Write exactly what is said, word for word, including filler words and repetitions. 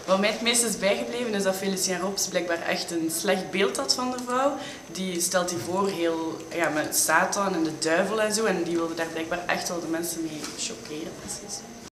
Wat mij het meest is bijgebleven is dat Félicien Rops blijkbaar echt een slecht beeld had van de vrouw. Die stelt die voor heel, ja, met Satan en de duivel en zo. En die wilde daar blijkbaar echt wel de mensen mee choqueren. Precies.